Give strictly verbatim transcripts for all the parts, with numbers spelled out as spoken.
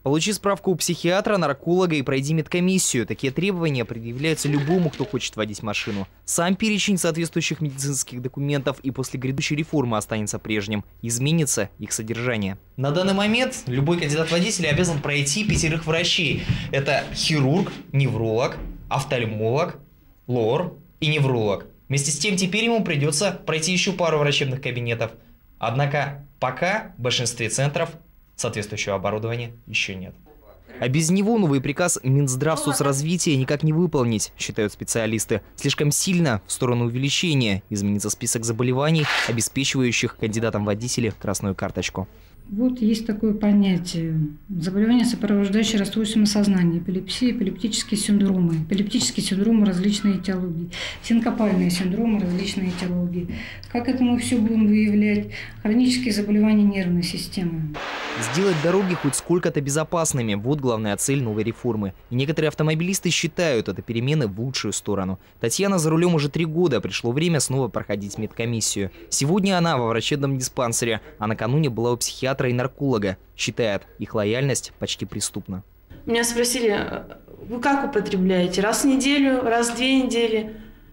Получи справку у психиатра, нарколога и пройди медкомиссию. Такие требования предъявляются любому, кто хочет водить машину. Сам перечень соответствующих медицинских документов и после грядущей реформы останется прежним. Изменится их содержание. На данный момент любой кандидат водителя обязан пройти пятерых врачей. Это хирург, невролог, офтальмолог, лор и невролог. Вместе с тем теперь ему придется пройти еще пару врачебных кабинетов. Однако пока в большинстве центров соответствующего оборудования еще нет. А без него новый приказ Минздравсоцразвития никак не выполнить, считают специалисты. Слишком сильно в сторону увеличения изменится список заболеваний, обеспечивающих кандидатам водителей красную карточку. Вот есть такое понятие – заболевания, сопровождающие расстройством сознания, эпилепсия, эпилептические синдромы, эпилептические синдромы различные этиологии, синкопальные синдромы различные этиологии. Как это мы все будем выявлять? Хронические заболевания нервной системы. Сделать дороги хоть сколько-то безопасными – вот главная цель новой реформы. И некоторые автомобилисты считают это перемены в лучшую сторону. Татьяна за рулем уже три года, пришло время снова проходить медкомиссию. Сегодня она во врачебном диспансере, а накануне была у психиатра и нарколога. Считает, их лояльность почти преступна. Меня спросили, вы как употребляете? Раз в неделю, раз в две недели,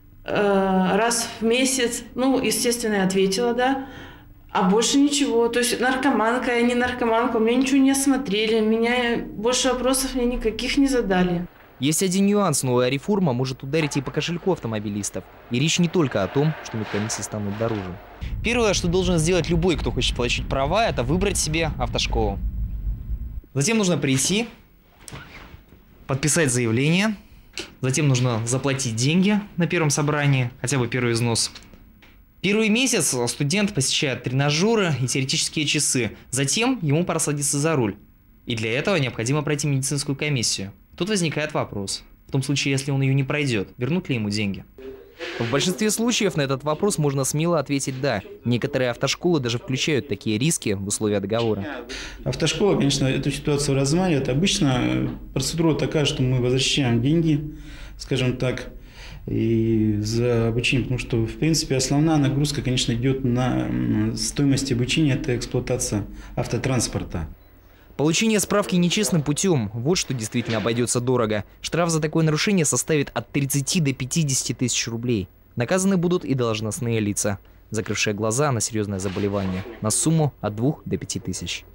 раз в месяц? Ну, естественно, я ответила, да. А больше ничего. То есть наркоманка, я не наркоманка, у меня ничего не осмотрели, меня больше вопросов мне никаких не задали. Есть один нюанс. Новая реформа может ударить и по кошельку автомобилистов. И речь не только о том, что медкомиссии станут дороже. Первое, что должен сделать любой, кто хочет получить права, это выбрать себе автошколу. Затем нужно прийти, подписать заявление. Затем нужно заплатить деньги на первом собрании, хотя бы первый взнос. Первый месяц студент посещает тренажеры и теоретические часы. Затем ему пора садиться за руль. И для этого необходимо пройти медицинскую комиссию. Тут возникает вопрос. В том случае, если он ее не пройдет, вернут ли ему деньги? В большинстве случаев на этот вопрос можно смело ответить «да». Некоторые автошколы даже включают такие риски в условия договора. Автошкола, конечно, эту ситуацию размаливает. Обычно процедура такая, что мы возвращаем деньги, скажем так, и за обучение, потому что, в принципе, основная нагрузка, конечно, идет на стоимость обучения, это эксплуатация автотранспорта. Получение справки нечестным путем – вот что действительно обойдется дорого. Штраф за такое нарушение составит от тридцати до пятидесяти тысяч рублей. Наказаны будут и должностные лица, закрывшие глаза на серьезное заболевание, на сумму от двух до пяти тысяч.